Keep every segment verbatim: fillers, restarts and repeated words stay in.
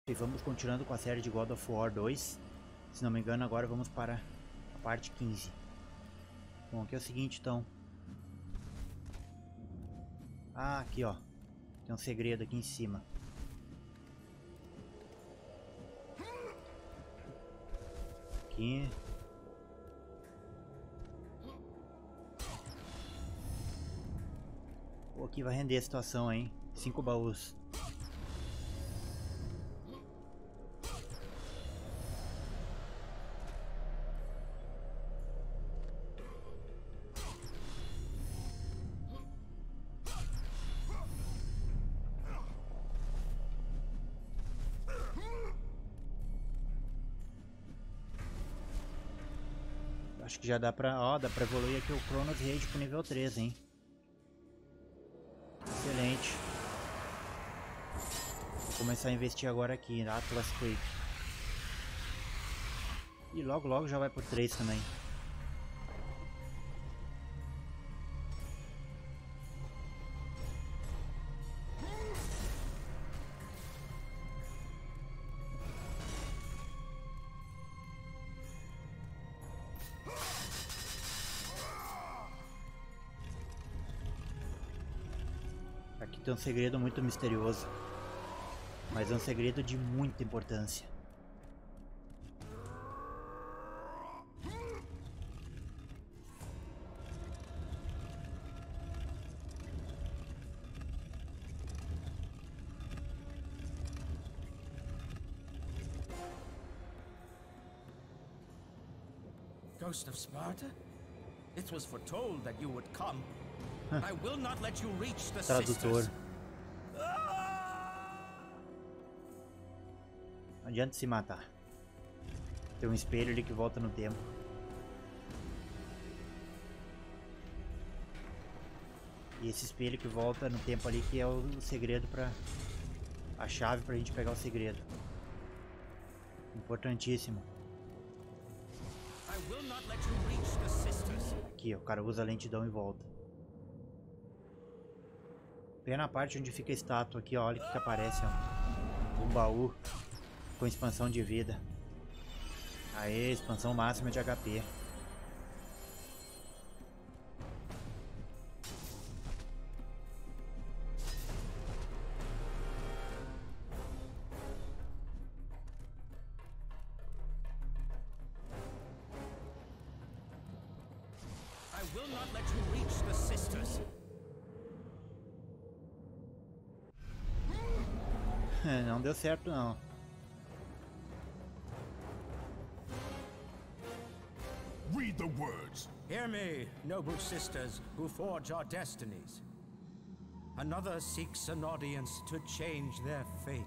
E vamos continuando com a série de God of War dois. Se não me engano, agora vamos para a parte quinze. Bom, aqui é o seguinte, então. Ah, aqui ó. Tem um segredo aqui em cima. Aqui. Pô, aqui vai render a situação, hein? Cinco baús. Acho que já dá pra, ó, dá pra evoluir aqui o Chronos Rage pro nível três, hein? Excelente. Vou começar a investir agora aqui, Atlas Quake. E logo logo já vai pro três também. Aqui tem um segredo muito misterioso, mas é um segredo de muita importância. Ghost of Sparta? It was foretold that you would come. I will not let you reach the Tradutor. sisters. Não adianta se matar. Tem um espelho ali que volta no tempo. E esse espelho que volta no tempo ali que é o segredo para a chave pra gente pegar o segredo. Importantíssimo. I will not let you reach the sisters. Aqui, o cara usa a lentidão e volta. Bem na parte onde fica a estátua aqui, ó, olha o que, que aparece, ó. Um baú com expansão de vida. Aê, expansão máxima de H P. I will not let you reach the sisters. Não deu certo não. Read the words. Hear me, noble sisters who forge our destinies. Another seeks an audience to change their fate.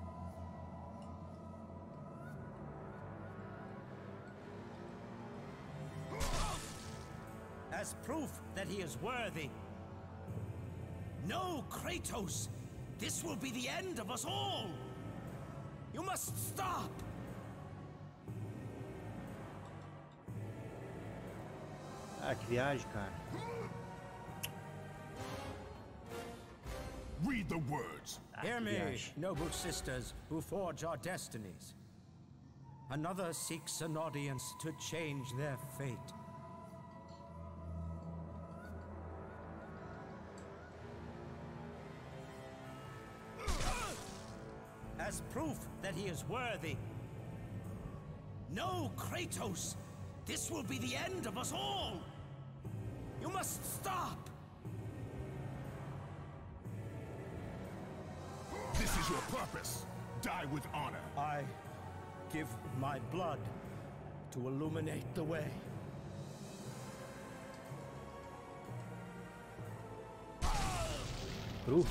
As proof that he is worthy. No, Kratos! This will be the end of us all! You must stop! Ah, que viagem, cara. Read the words. Ah, Hear que me, viagem. noble sisters who forge our destinies. Another seeks an audience to change their fate. As proof that he is worthy. No, Kratos! This will be the end of us all! You must stop! This is your purpose. Die with honor. I give my blood to illuminate the way. Cru.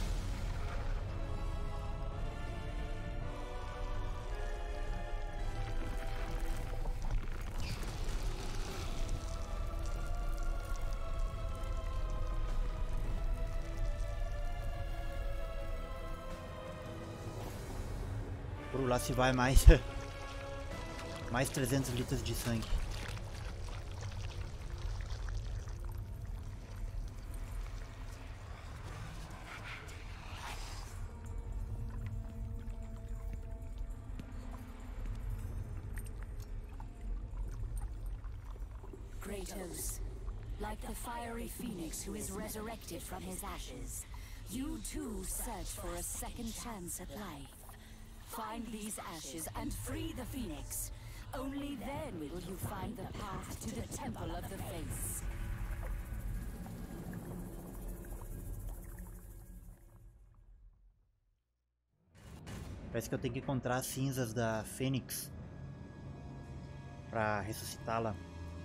Por lá se vai mais mais trezentos litros de sangue. Kratos. Like the fiery phoenix who is resurrected from his ashes, you too search for a second chance at life. Find these ashes and free the phoenix. Only then will you find the path to the Temple of the Face. Parece que eu tenho que encontrar as cinzas da Fênix pra ressuscitá-la.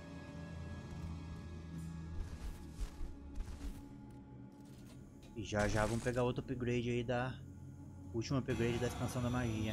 E já já vamos pegar outro upgrade aí da... último upgrade da expansão da magia.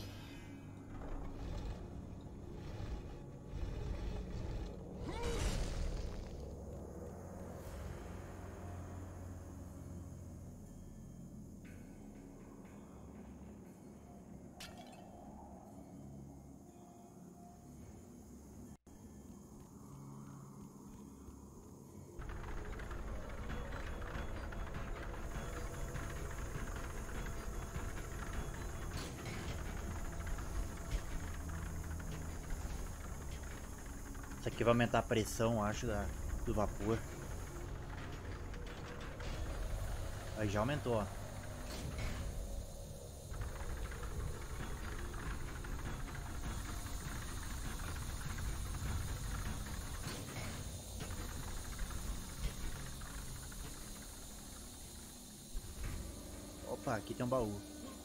Isso aqui vai aumentar a pressão, acho, da, do vapor. Aí já aumentou, ó. Opa, aqui tem um baú.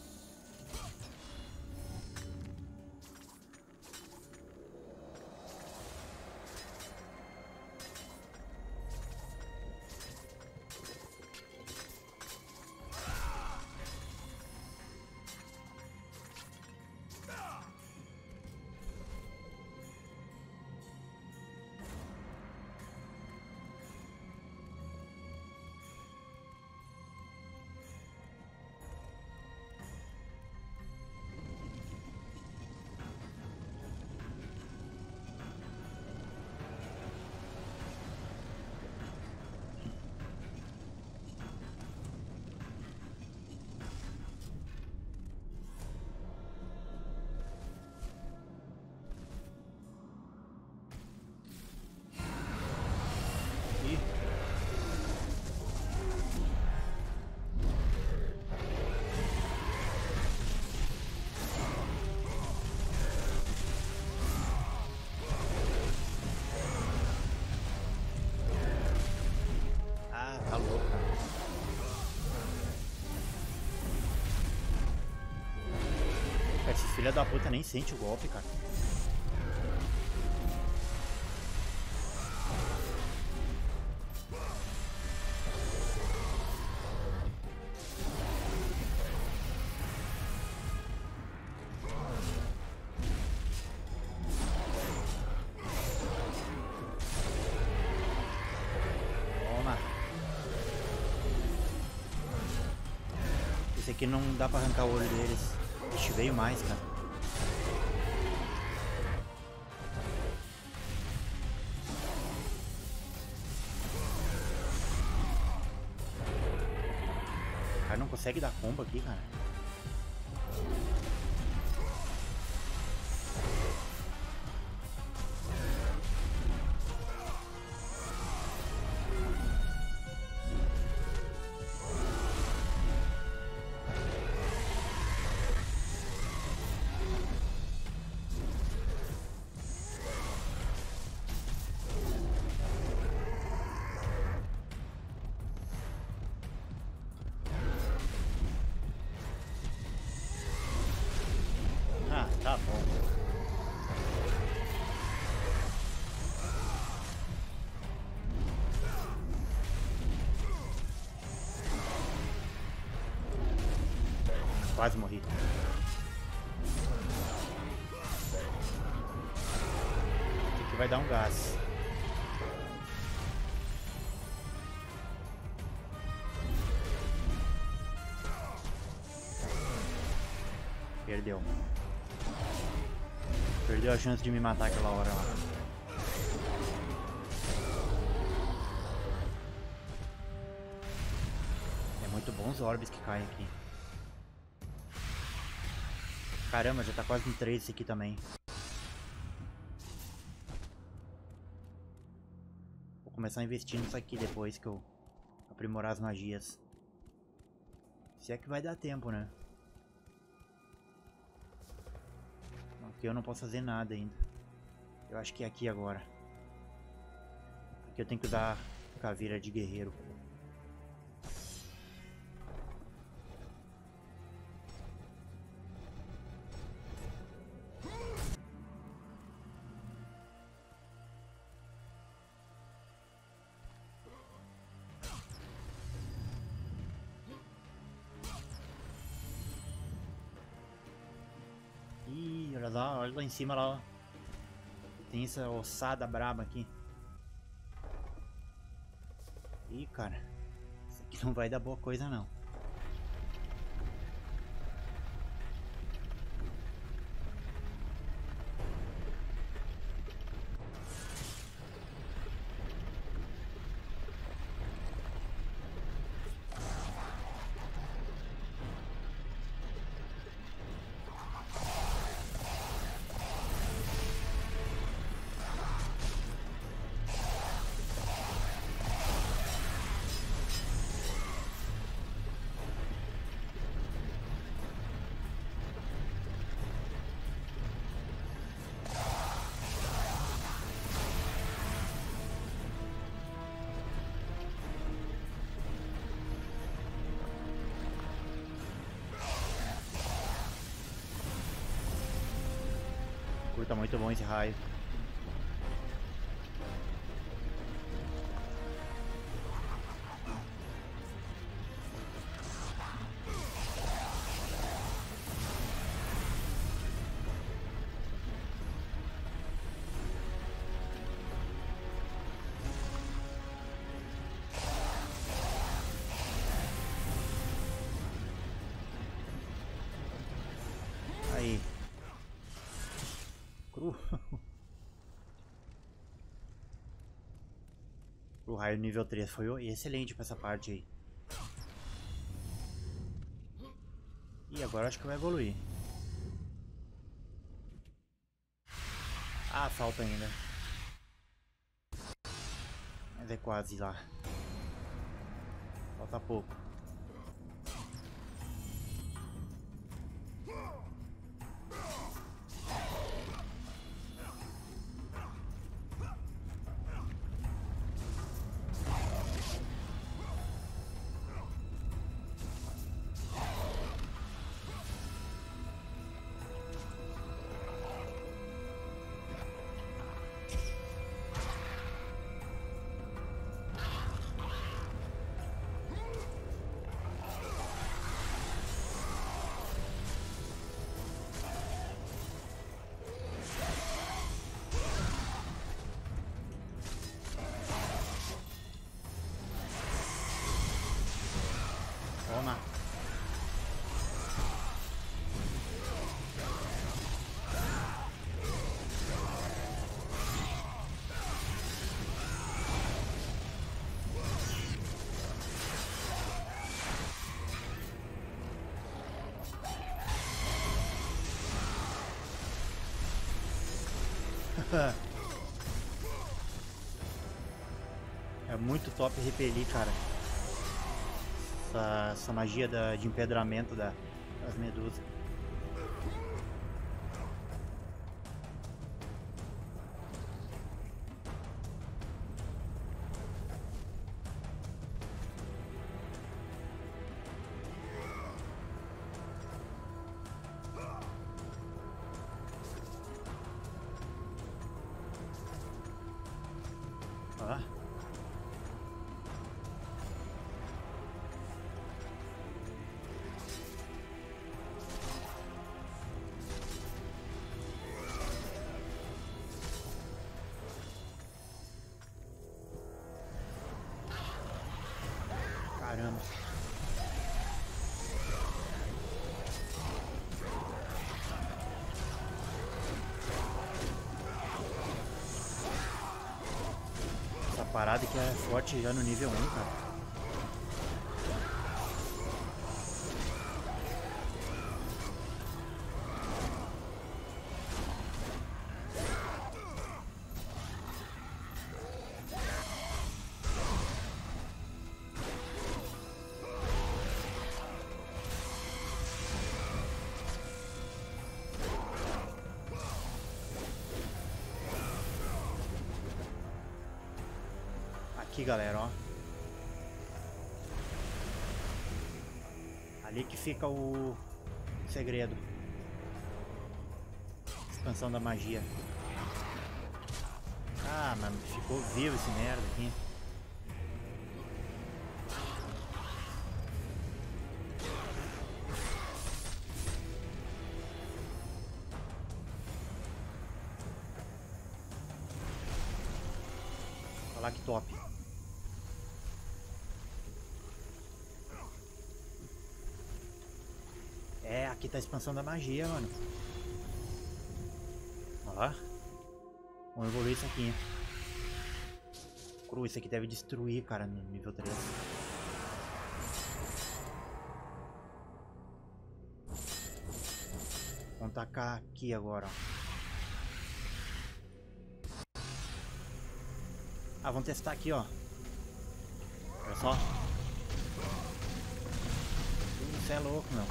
Filha da puta nem sente o golpe, cara. Toma. Esse aqui não dá pra arrancar o olho deles. Ixi, veio mais, cara. O cara não consegue dar combo aqui, cara. Tá bom. Quase morri. Esse aqui vai dar um gás. Perdeu. Perdeu a chance de me matar aquela hora lá. É muito bom os orbes que caem aqui. Caramba, já tá quase no três esse aqui também. começar a investir nisso aqui depois que eu aprimorar as magias. Se é que vai dar tempo, né? Aqui eu não posso fazer nada ainda. Eu acho que é aqui agora. Aqui eu tenho que usar caveira de guerreiro. Ih, olha lá, olha lá em cima lá, ó. Tem essa ossada braba aqui. Ih, cara, isso aqui não vai dar boa coisa não. Tá muito bom esse raio. Aí. Cru. O raio nível três foi excelente pra essa parte aí. E agora acho que vai evoluir. Ah, falta ainda. Mas é quase lá. Falta pouco. Toma. É muito top repelir, cara. Essa, essa magia da, de empedramento da, das medusas. Ah. Caramba. Essa parada que é forte já no nível um, cara. aqui, galera, ó. Ali que fica o segredo. Expansão da magia. Ah, mano, ficou vivo esse merda aqui. Olha lá que top. É, aqui tá a expansão da magia, mano. Ó. Vamos evoluir isso aqui. Cru, isso aqui deve destruir, cara, no nível três. Vamos tacar aqui agora, ó. Ah, vamos testar aqui, ó. Olha só. Isso é louco, meu.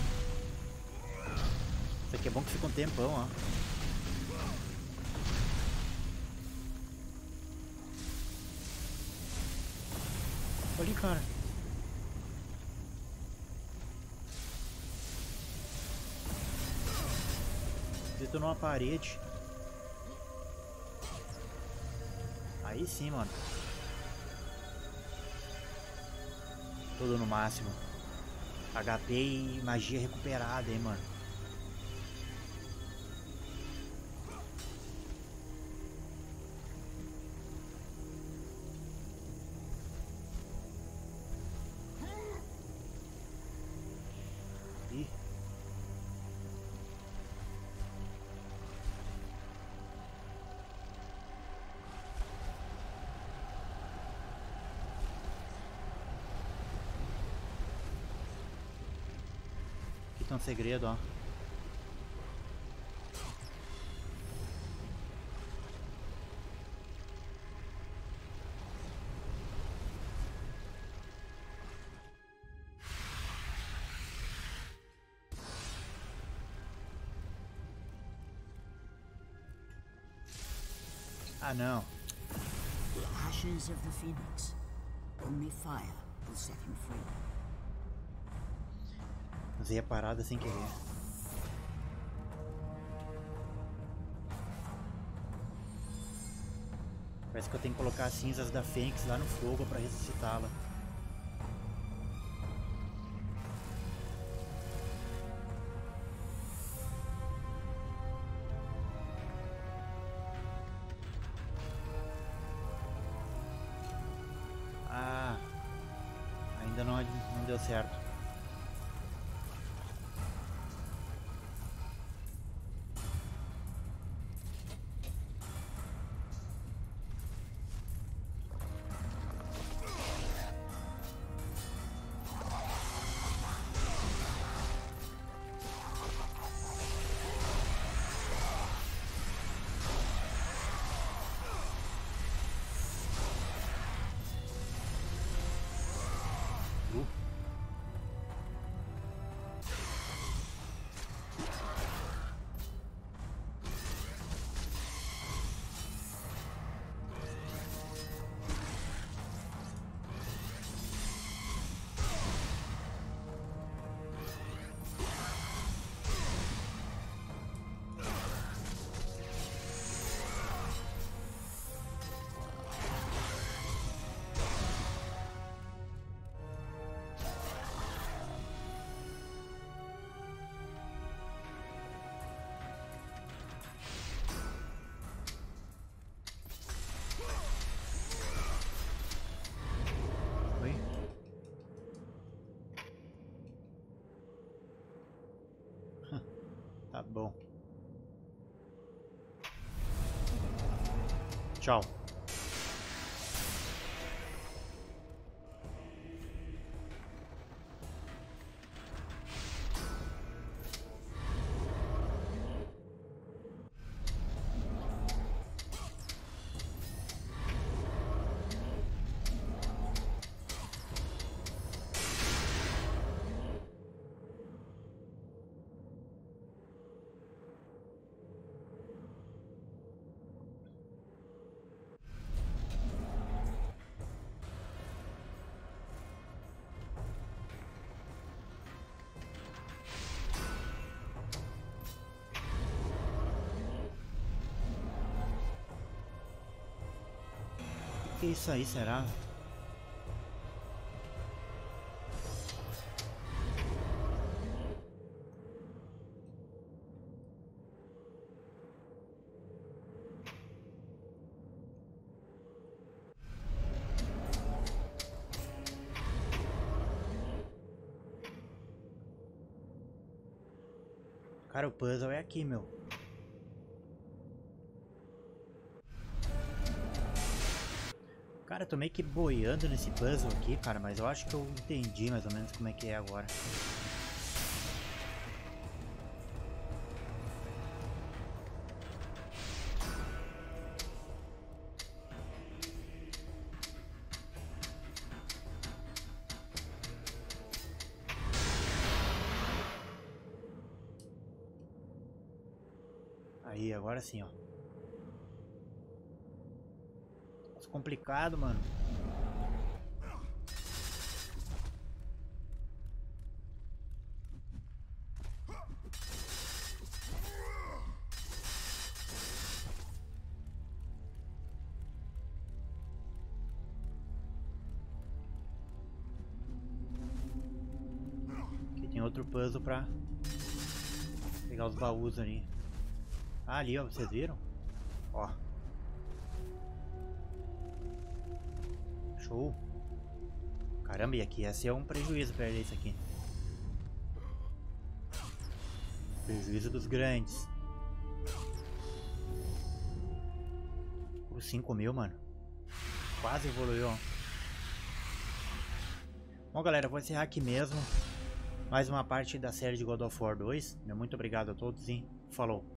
Isso aqui é bom que fica um tempão, ó. Olha ali, cara. Detonou uma parede. Aí sim, mano. Tudo no máximo. H P e magia recuperada, hein, mano. Ih. Aqui tem um segredo, ó. Ah, não. The ashes of the phoenix. Only fire will set him free. Usei a parada sem querer. Parece que eu tenho que colocar as cinzas da Fênix lá no fogo pra ressuscitá-la. Ah, ainda não, não deu certo. Oi? Tá bom. Tchau. que é isso aí, será? Cara, o puzzle é aqui, meu. Cara, eu tô meio que boiando nesse puzzle aqui, cara, mas eu acho que eu entendi mais ou menos como é que é agora. Aí, agora sim, ó. Nossa, complicado, mano. Aqui tem outro puzzle pra pegar os baús ali. Ah, ali, ó, vocês viram? Ó. Show. Caramba, e aqui ia ser um prejuízo perder isso aqui. Prejuízo dos grandes. Por cinco mil, mano. Quase evoluiu, ó. Bom, galera, vou encerrar aqui mesmo. Mais uma parte da série de God of War dois. Muito obrigado a todos e falou.